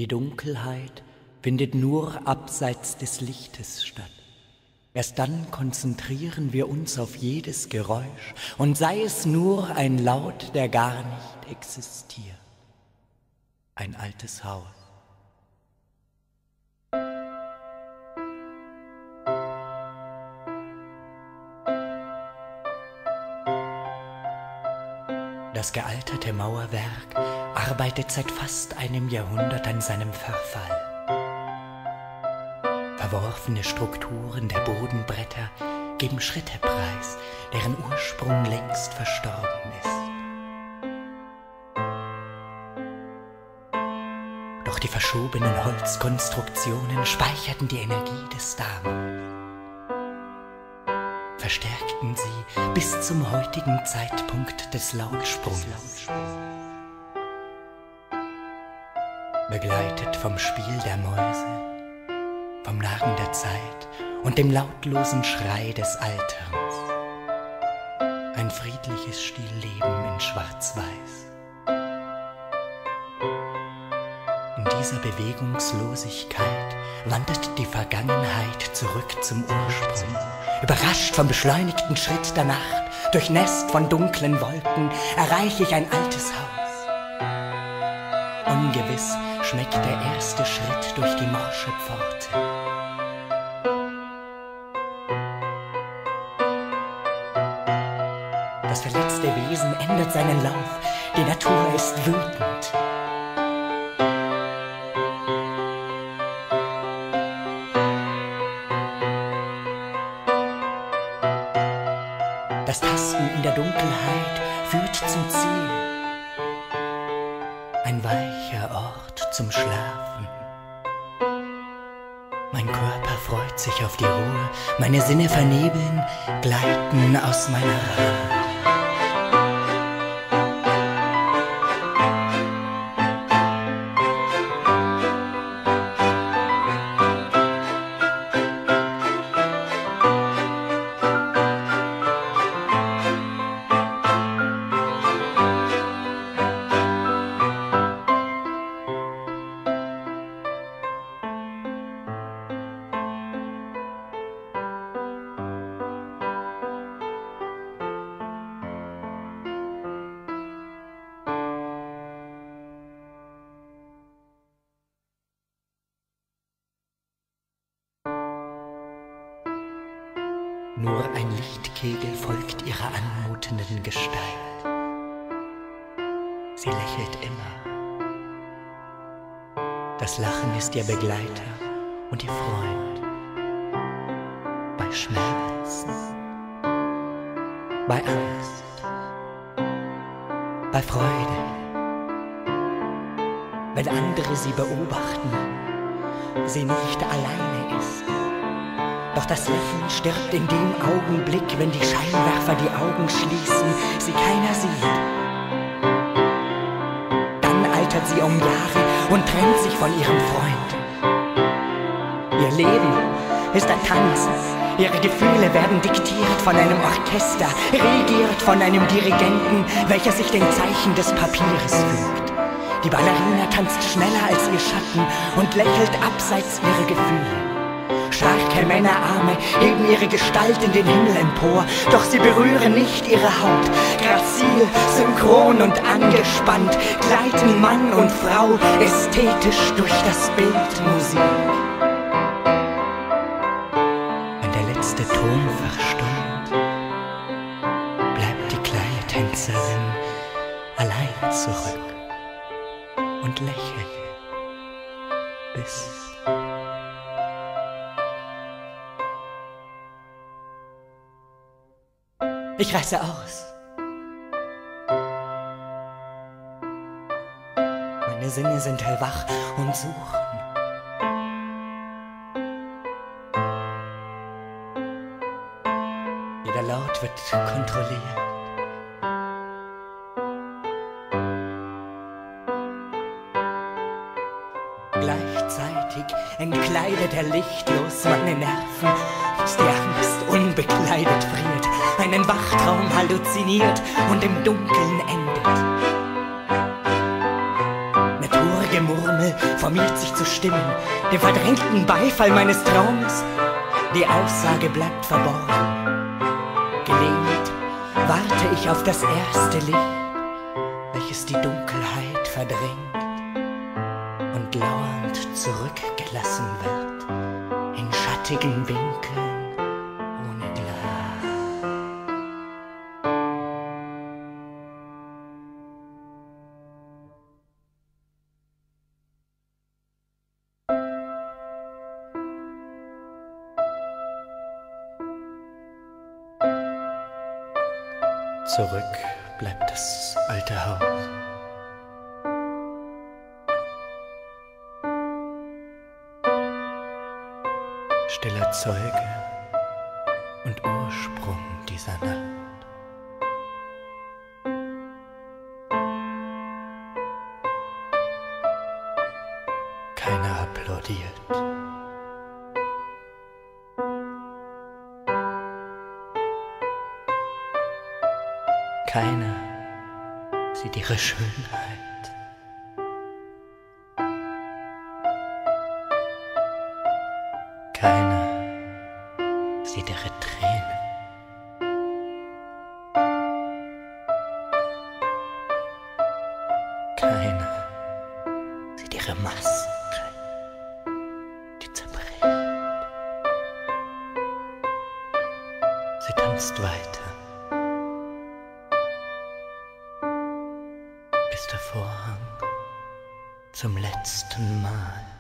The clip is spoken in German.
Die Dunkelheit findet nur abseits des Lichtes statt. Erst dann konzentrieren wir uns auf jedes Geräusch, und sei es nur ein Laut, der gar nicht existiert. Ein altes Haus. Das gealterte Mauerwerk arbeitet seit fast einem Jahrhundert an seinem Verfall. Verworfene Strukturen der Bodenbretter geben Schritte preis, deren Ursprung längst verstorben ist. Doch die verschobenen Holzkonstruktionen speicherten die Energie des damals, verstärkten sie bis zum heutigen Zeitpunkt des Lautsprungs. Begleitet vom Spiel der Mäuse, vom Nagen der Zeit und dem lautlosen Schrei des Alterns. Ein friedliches Stillleben in Schwarz-Weiß. In dieser Bewegungslosigkeit wandert die Vergangenheit zurück zum Ursprung. Überrascht vom beschleunigten Schritt der Nacht, durchnässt von dunklen Wolken, erreiche ich ein altes Haus. Ungewiss schmeckt der erste Schritt durch die morsche Pforte. Das verletzte Wesen ändert seinen Lauf, die Natur ist wütend. Das Tasten in der Dunkelheit führt zum Ziel. Ein weicher Ort zum Schlafen. Mein Körper freut sich auf die Ruhe, meine Sinne vernebeln, gleiten aus meiner Hand. Nur ein Lichtkegel folgt ihrer anmutenden Gestalt. Sie lächelt immer. Das Lachen ist ihr Begleiter und ihr Freund. Bei Schmerzen, bei Angst, bei Freude. Wenn andere sie beobachten, sie nicht alleine ist. Doch das Lächeln stirbt in dem Augenblick, wenn die Scheinwerfer die Augen schließen, sie keiner sieht. Dann altert sie um Jahre und trennt sich von ihrem Freund. Ihr Leben ist ein Tanz, ihre Gefühle werden diktiert von einem Orchester, regiert von einem Dirigenten, welcher sich den Zeichen des Papieres fügt. Die Ballerina tanzt schneller als ihr Schatten und lächelt abseits ihrer Gefühle. Starke Männerarme heben ihre Gestalt in den Himmel empor, doch sie berühren nicht ihre Haut. Grazil, synchron und angespannt gleiten Mann und Frau ästhetisch durch das Bild Musik. Wenn der letzte Ton verstummt, bleibt die kleine Tänzerin allein zurück und lächelt bis ich reiße aus. Meine Sinne sind hellwach und suchen. Jeder Laut wird kontrolliert. Gleichzeitig entkleidet er lichtlos meine Nerven, bis die Angst unbekleidet friert, einen Wachtraum halluziniert und im Dunkeln endet. Gemurmel formiert sich zu Stimmen, dem verdrängten Beifall meines Traumes. Die Aussage bleibt verborgen. Gelähmt warte ich auf das erste Licht, welches die Dunkelheit verdrängt und lauernd zurückgelassen wird in schattigen Winkeln ohne Glas. Zurück bleibt das alte Haus. Stiller Zeuge und Ursprung dieser Nacht. Keiner applaudiert. Keiner sieht ihre Schönheit. Keiner sieht ihre Tränen. Keiner sieht ihre Maske, die zerbricht. Sie tanzt weiter, bis der Vorhang zum letzten Mal